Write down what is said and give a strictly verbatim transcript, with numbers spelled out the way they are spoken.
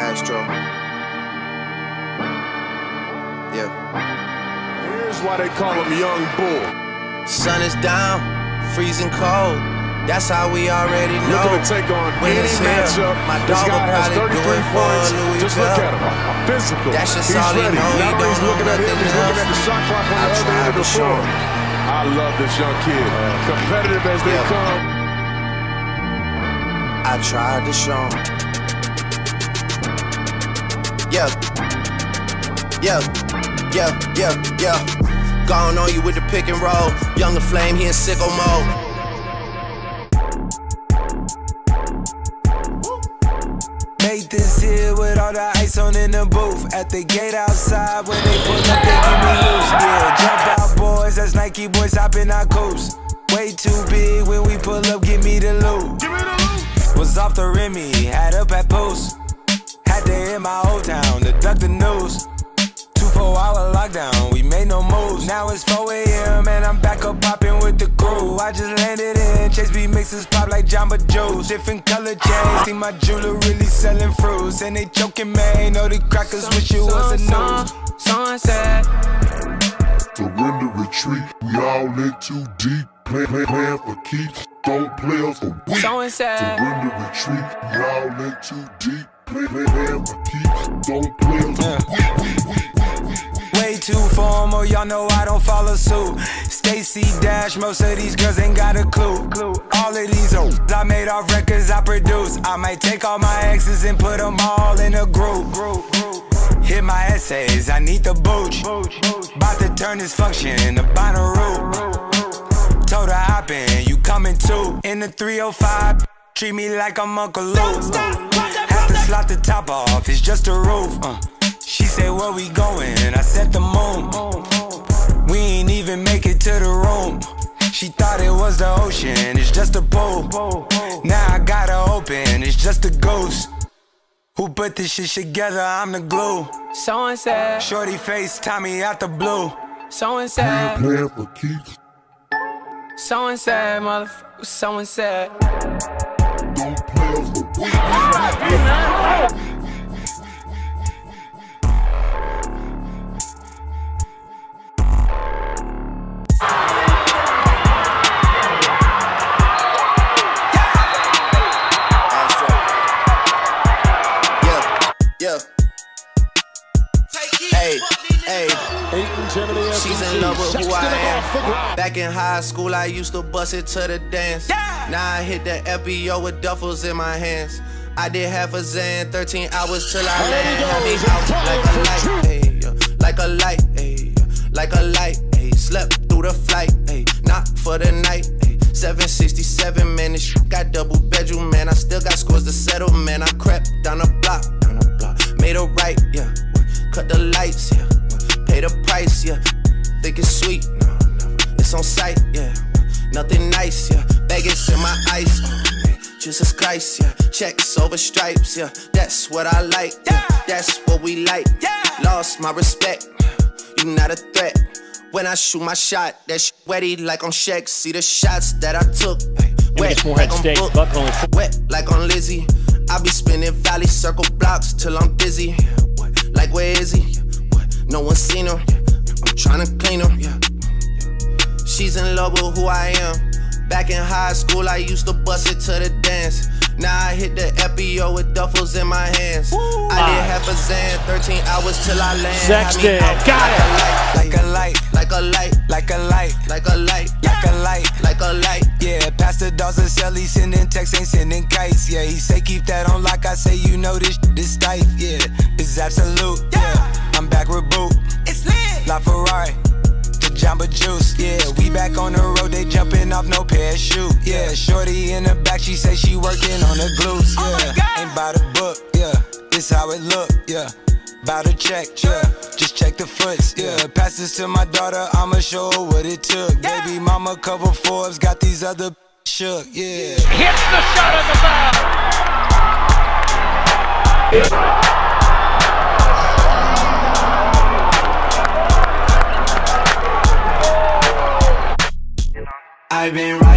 Astro. Yeah. Here's why they call him Young Bull. Sun is down, freezing cold. That's how we already know. Looking to take on when any it's matchup. My this dog guy will has probably do thirty-three it for points. Louis Just look at him. Physical. That's just he's all he ready. know. He Not only don't he's know looking at him, nothing he's looking at the else. shot clock on I the other end of the tried to show floor. him. I love this young kid. Competitive as they Yeah. come. I tried to show him. Yeah. Yeah. Yeah. Yeah. Yeah. Gone on you with the pick and roll. Younger Flame, he in sicko mode. Made this here with all the ice on in the booth. At the gate outside, when they pull up, they give me loose. Yeah, jump out boys, that's Nike boys hopping our coast. Way too big when we pull up, give me the loot. Give me the loot. Was off the Remy, had up at post. Had to hit my old town to duck the news. Two four hour lockdown, we made no moves. Now it's four A M and I'm back up popping with the crew. I just landed in, Chase B mixes pop like Jamba Juice. Different color chains, see my jeweler really selling fruits. And they joking, man, know the crackers wish it was a news. Sunset. Surrender, retreat, we all in too deep. Play, play, plan for keeps, don't play us for weeks. Surrender, retreat, we all in too deep. Play, play, plan for keeps, don't play us for weeks. Way too formal, y'all know I don't follow suit. Stacy Dash, most of these girls ain't got a clue. All of these hoes I made off records I produce. I might take all my exes and put them all in a group. Hit my essays, I need the booch. About to turn this function into Bonnaroo. Told her hop in, you coming too. In the three oh five, treat me like I'm Uncle Luke. Have to slot the top off, it's just a roof. uh. She said, where we going? I said the moon. We ain't even make it to the room. She thought it was the ocean, it's just a pool. Now I got her open, it's just a ghost. Who put this shit together? I'm the glue. So and said. Shorty face, Tommy out the blue. So and said. Plan for keeps, So and said, motherfucker. So and said. don't play us for weeks. She's in love with who I am. Back in high school, I used to bust it to the dance. Now I hit the F B O with duffels in my hands. I did half a Zan, thirteen hours till I land. Had me out like a light, ayy, like a light, ayy, like a light, ayy. Slept through the flight, ayy, not for the night, ayy. seven sixty-seven, man, this shit got double bedroom, man. I still got scores to settle, man. I crept down the block, down the block, made a right, yeah. Cut the lights, yeah. Pay the price, yeah. Think it's sweet, no, never. It's on sight, yeah. Nothing nice, yeah. Vegas in my ice, oh, man. Jesus Christ, yeah. Checks over stripes, yeah. That's what I like, yeah. That's what we like, yeah. Lost my respect, you not a threat. When I shoot my shot, that shit wetty like on Shaq. See the shots that I took, wet like on Book, wet like on Lizzie. I be spinning valley circle blocks till I'm dizzy. Like where is he? No one seen him. I'm tryna clean him. Yeah. She's in love with who I am. Back in high school, I used to bust it to the dance. Now I hit the F B O with duffels in my hands. Ooh, I did half a Zan, thirteen hours till I land. Sexton, got it. Like a light, like a light, like a light, like a light, like a light, like a light. Yeah, Pastor Dawson sell, he sending texts, ain't sending kites. Yeah, he say keep that on like I say, you know this this tight. Yeah, it's absolute. Yeah, I'm back with boot. It's lit. La Ferrari. Jamba Juice, yeah, we back on the road, they jumping off no parachute, yeah, shorty in the back, she say she working on the glutes, yeah, oh ain't by the book, yeah, this how it look, yeah, bout to check, yeah, just check the foots, yeah, pass this to my daughter, I'ma show her what it took, yeah. Baby mama cover Forbes, got these other shook, yeah. Hits the shot of the ball. I've been